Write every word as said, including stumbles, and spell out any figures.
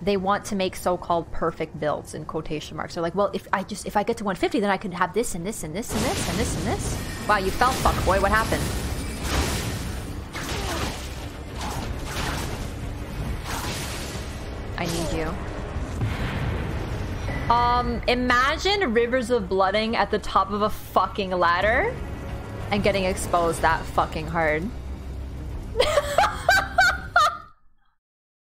they want to make so-called perfect builds in quotation marks. They're like, well, if I just if I get to one fifty, then I could have this and this and this and this and this and this. Wow, you fell, fuck boy. What happened? I need you. Um, imagine Rivers of Blooding at the top of a fucking ladder and getting exposed that fucking hard.